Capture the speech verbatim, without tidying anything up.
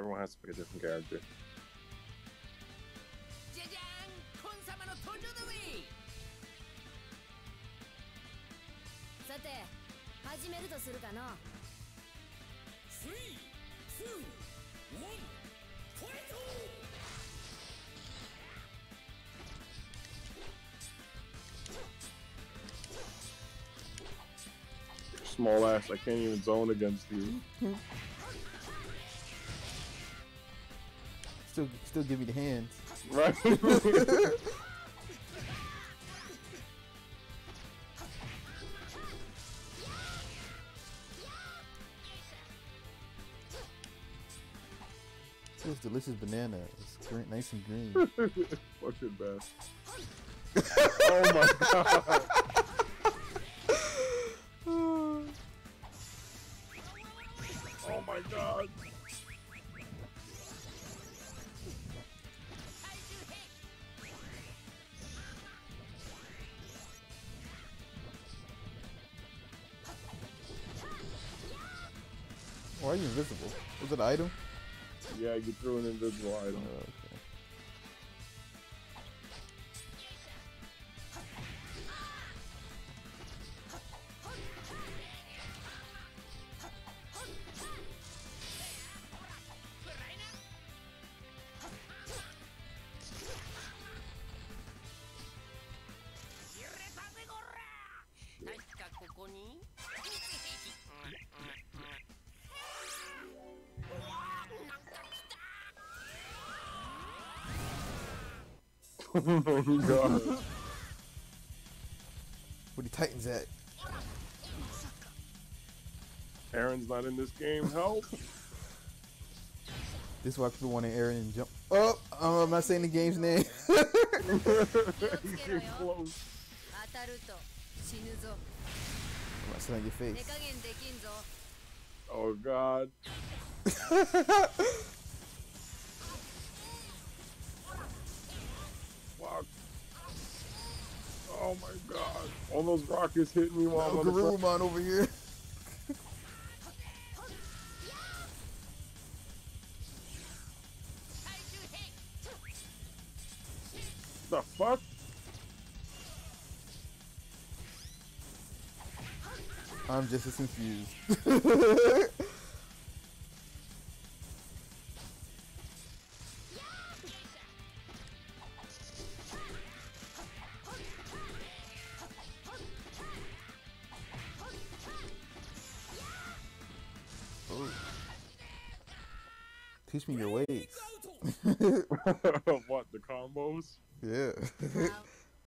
Everyone has to pick a different character. Small ass, I can't even zone against you. Still, still give me the hands. Right? This delicious banana. It's green, nice and green. Fucking best. Oh my god. Oh my god. Why are you invisible? Was it an item? Yeah, you threw an invisible item. Oh, okay. Oh my god. Where the Titans at? Aaron's not in this game. Help. This is why people want to Aaron and jump. Oh, oh, I'm not saying the game's name. He's getting close. I'm not saying your face. Oh god. Fuck. Oh my god. All those rockets hit me while I'm on the front. Garurumon over here. The fuck? I'm just as confused. Oh. Teach me your ways. What, the combos? Yeah.